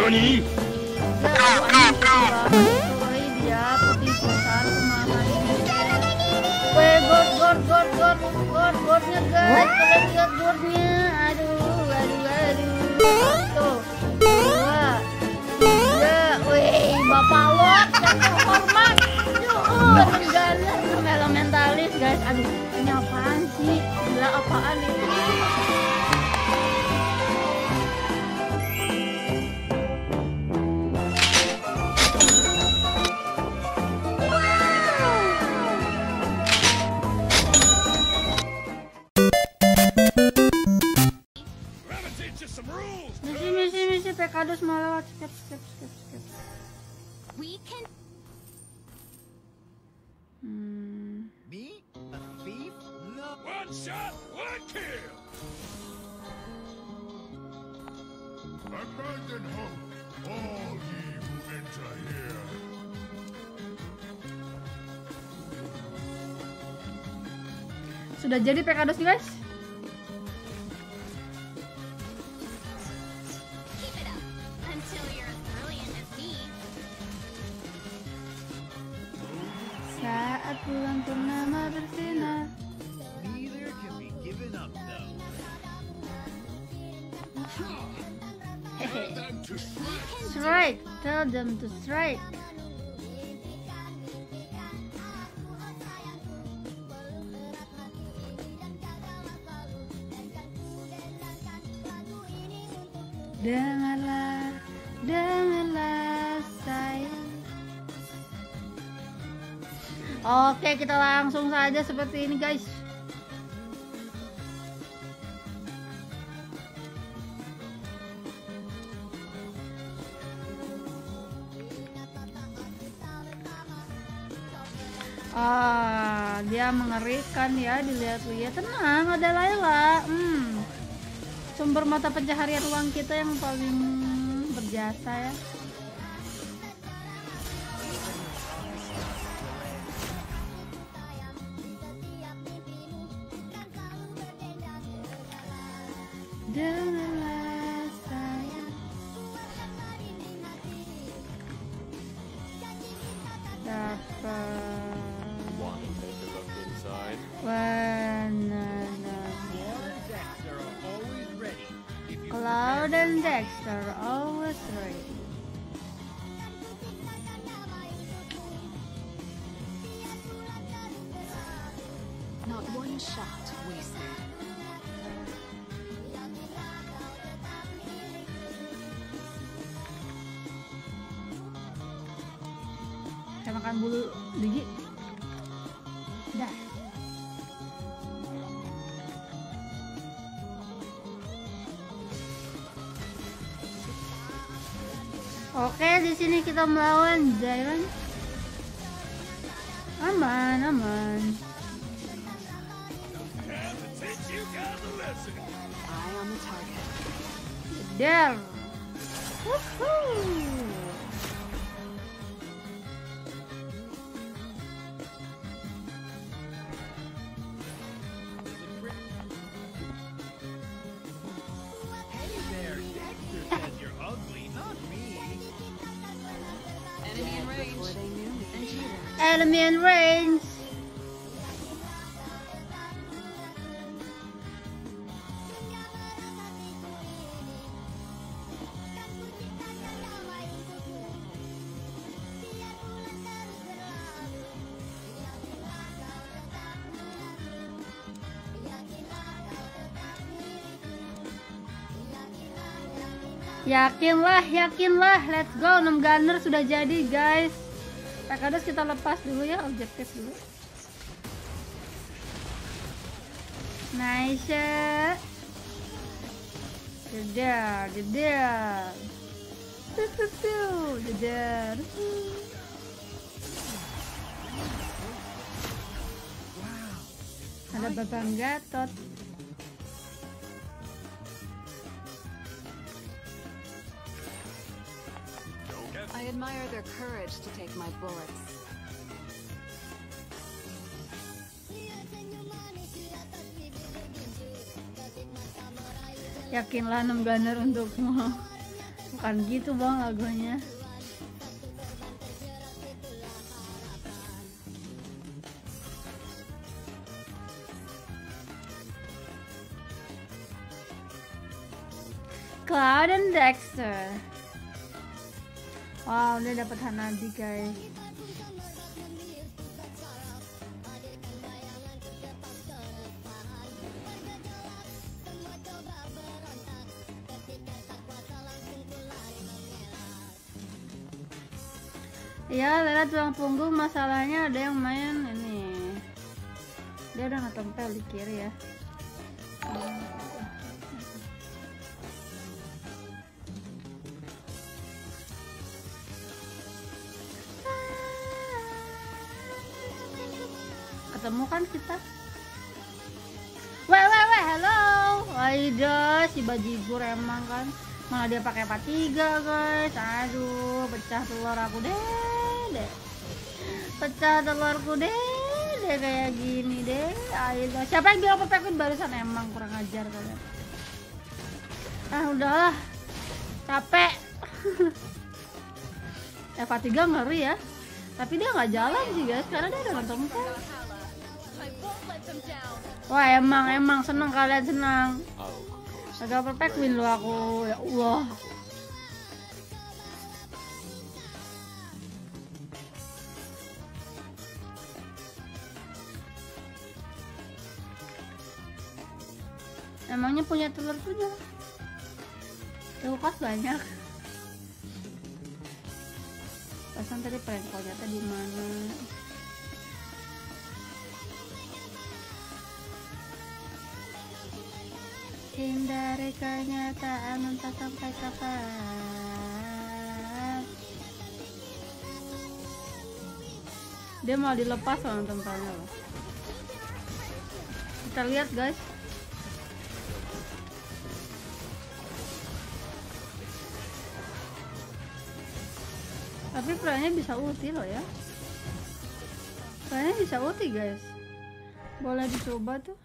Nani? Dia putih besar kemarin. Weh, gordnya guys, kalian lihat gordnya. Aduh. Tuh, 2, 3, weh, bapak lot yang terhormat. Galer elementalis guys. Aduh, ini apaan sih? Gila, apaan ini? Misi Pekados mau lewat. Skip. We can. Me? A thief? No. One shot, one kill. Abandon hope, all ye who enter here. Sudah jadi Pekados nih guys. Saat bulan purnama bersinar. Neither can be given up, though. Strike, tell them to strike. Dengarlah sayang. Oke, kita langsung saja seperti ini guys. Dia mengerikan ya, dilihat-lihat. Tenang, ada Layla. Sumber mata pencaharian uang kita yang paling berjasa ya. Dengarlah sayang. Dapat Cloud and Dexter always ready. Not one shot wasted. Saya makan bulu gigi. Dah. Oke, di sini kita melawan Jairan. Aman. I on the target. There. Woohoo. Hey there, Dexter says you're ugly, not me. Enemy in range. Before they knew me. Enemy in range. Yakinlah, let's go. 6 gunner sudah jadi guys. Pekados kita lepas dulu ya, objektif dulu. Nice. Jedar. Jedar. Ada Babang Gatot. I admire their courage to take my bullets. Yakinlah 6 gunner untukmu. Bukan gitu bang lagunya. Cloud and Dexter. Wow, udah dapat Hanabi guys. Ya, lihat tulang punggung, masalahnya ada yang main ini. Dia udah ngetempel di kiri ya. Ketemu kan kita? Weh, hello. Aida, si bajigur emang kan. Malah dia pakai 43 guys. Aduh, pecah telur aku deh. Pecah telurku deh kayak gini deh. Aida, siapa yang bilang perfect barusan? Emang kurang ajar kalian. Ah udahlah, capek. Eva 3 ngeri ya, tapi dia nggak jalan sih guys karena dia udah nonton. Wah emang seneng kalian senang. Agak perfect win lo aku, ya Allah. Emangnya punya telur punya? Lukas banyak. Pasan tadi prank-nya di mana? Hindari kenyataan entah sampai kapan. Dia mau dilepas loh tempatnya loh. Kita lihat guys. Tapi perannya bisa ulti loh ya. Perannya bisa ulti guys. Boleh dicoba tuh.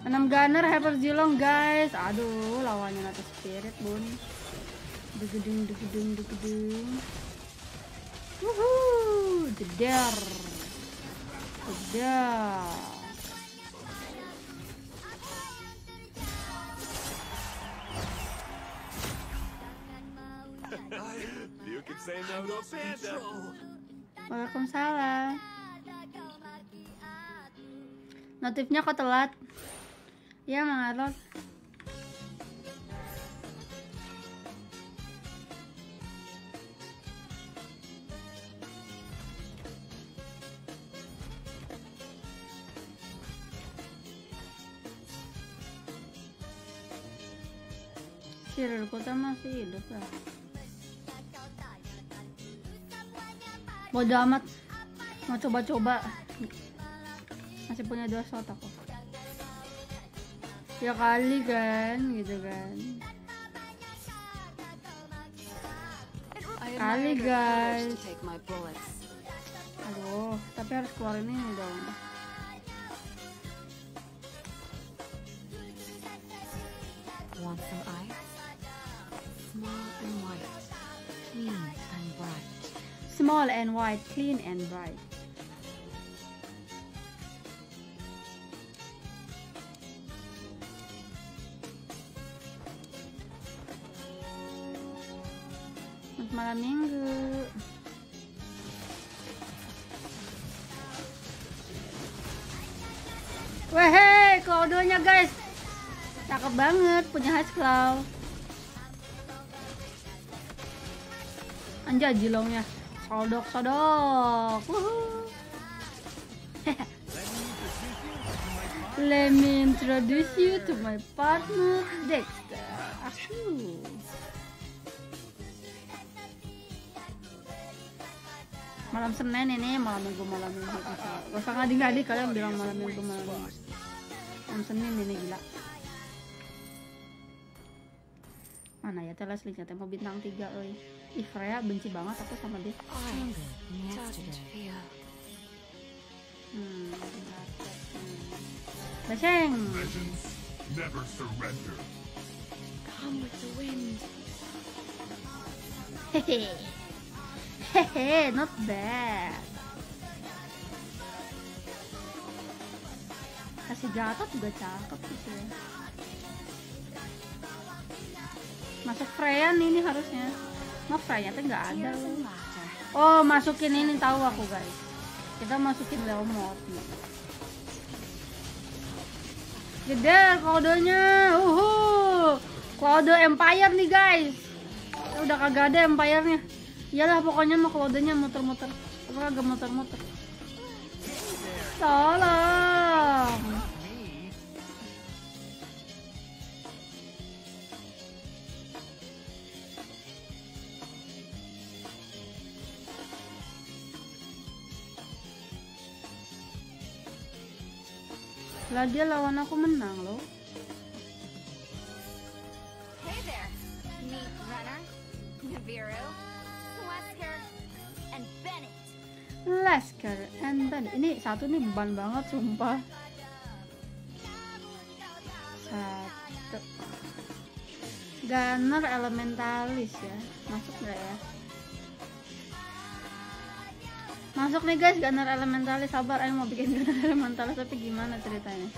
6 gunner hyper zilong guys. Aduh, lawannya Natus Spirit bun. Degedung. Wuhuu, jeder. You can say no to Panda. Waalaikumsalam. Notifnya kok telat? Ya, Mang Arnold. Siril Kota masih hidup lah. Bodo amat, mau coba-coba. Masih punya 2 slot aku. Ya kali kan, gitu kan. I Kali, admire their courage guys. to take my bullets. Aduh, tapi harus keluarin ini dong. Want some ice? Small and white, clean and bright. Small and white, clean and bright. Selamat malam minggu. Weh, kodonya guys. Cakep banget, punya Hasclaw. Anjay jilongnya. Sodok. Wuhuu. Let me introduce you to my partner Dexter. Aku. Malam Senin ini, malam minggu. Gak usah ngadi-ngadi kalian bilang malam minggu. Malam Senin ini gila. Mana ya teles linknya tempo bintang 3 euy. Ih Freya benci banget aku sama dia. Baseng. Legends never surrender. Come with the wind. Hehe, not bad. Kasih Gatot juga cakep gitu ya. Masuk Freya nih ini harusnya. Nah Freya tuh nggak ada loh. Oh masukin ini tahu aku guys. Kita masukin Leomord nih. Gede kodenya. Kode Empire nih guys. Udah kagak ada Empire-nya. Iyalah pokoknya mah kodenya muter-muter. Apa kagak muter-muter. Tolong. Lah dia lawan aku menang loh. Hey there, Meat Runner, Nibiru, Wesker, and Bennett. Lasker and Bennett. Ini satu nih beban banget sumpah. Satu. Gunner Elementalis ya. Masuk nggak ya? Masuk nih guys, Gunner Elementalis. Sabar, ayo mau bikin Gunner Elementalis, tapi gimana ceritanya?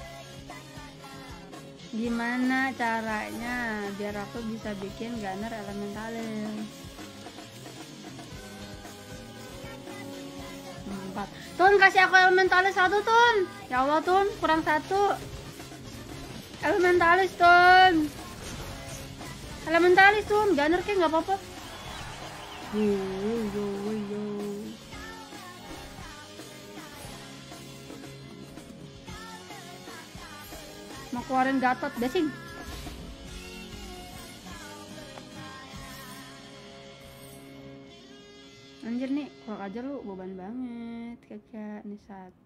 Gimana caranya biar aku bisa bikin Gunner Elementalis? 4. Tun kasih aku Elementalis 1 Tun. Ya Allah Tun, kurang 1. Elementalis Tun. Elementalis Tun, Gunner kayak nggak apa-apa. Yo. Mau keluarin Gatot, Basing. Anjir nih, kurang aja lu, beban banget kakak nih saat.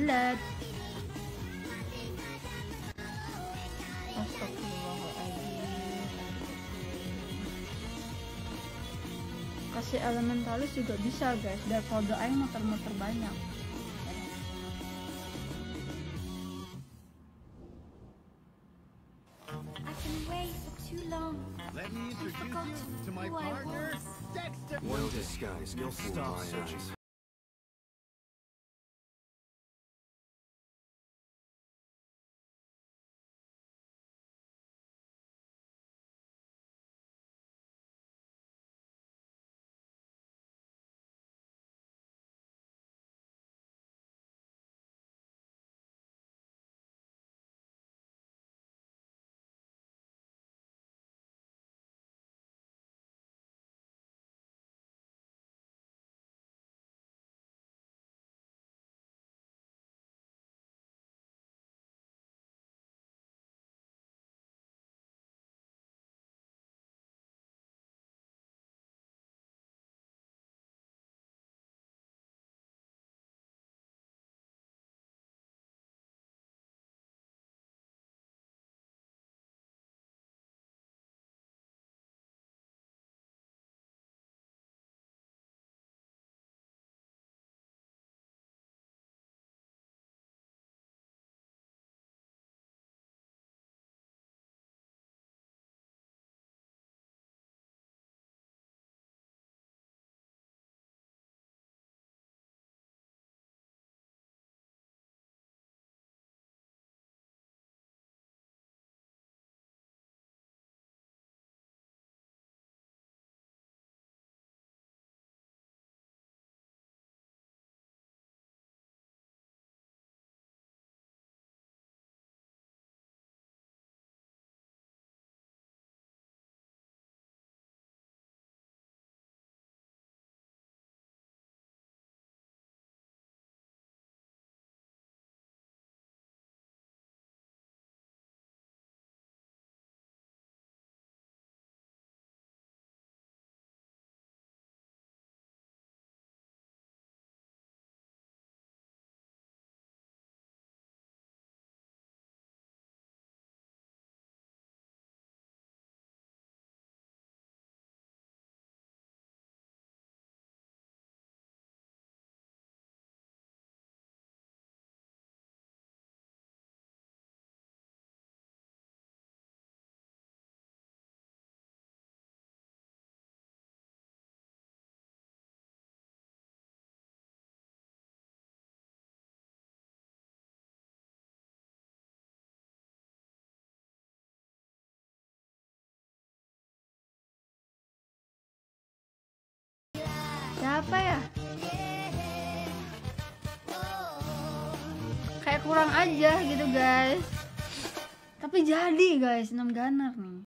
bulat. Astagfirullahaladzim. Kasih elementalis juga bisa guys, biar kode aing muter-muter banyak. I've been away for too long. Let me introduce forgot you to my who I partner, was. Dexter. No disguise can fool Stop my searching. eyes. Siapa ya? Kayak kurang aja gitu guys. Tapi jadi guys 6 gunner nih.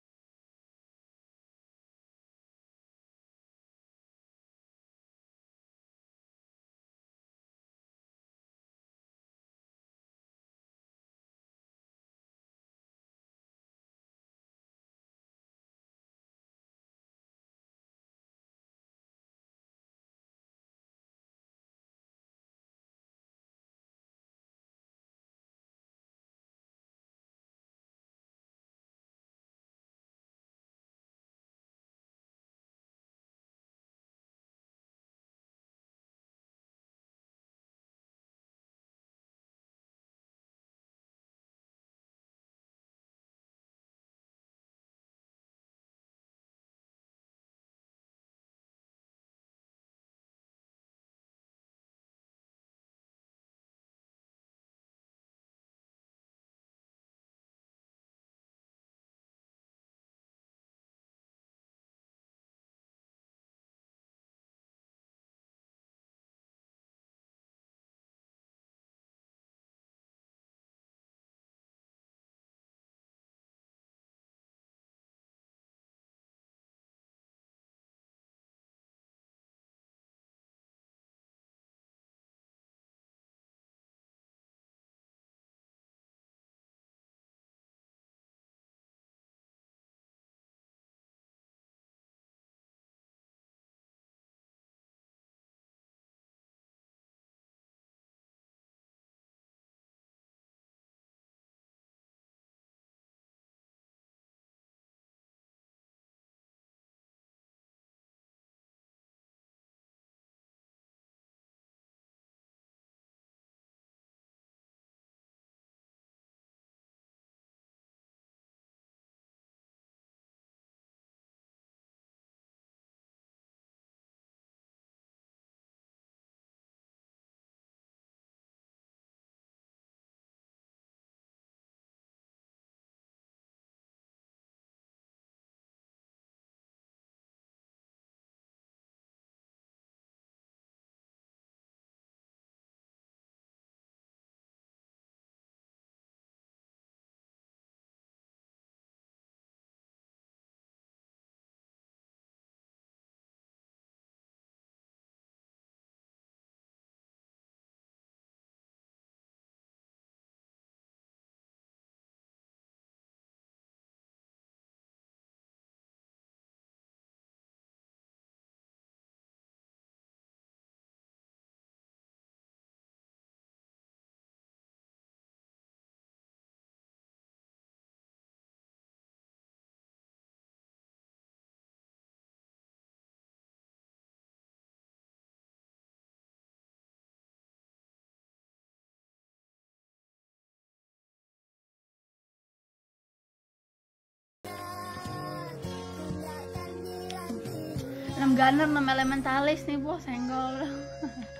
6 gunner 6 elementalis nih bos, senggol.